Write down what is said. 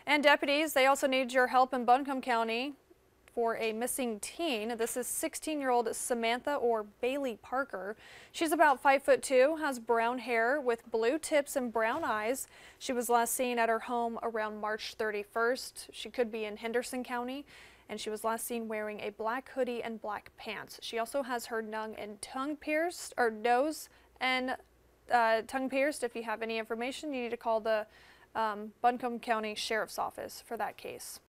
And deputies, they also need your help in Buncombe County for a missing teen. This is 16-year-old Samantha or Bailey Parker. She's about 5'2", has brown hair with blue tips and brown eyes. She was last seen at her home around March 31st. She could be in Henderson County, and she was last seen wearing a black hoodie and black pants. She also has her nose and tongue pierced. If you have any information, you need to call the Buncombe County Sheriff's Office for that case.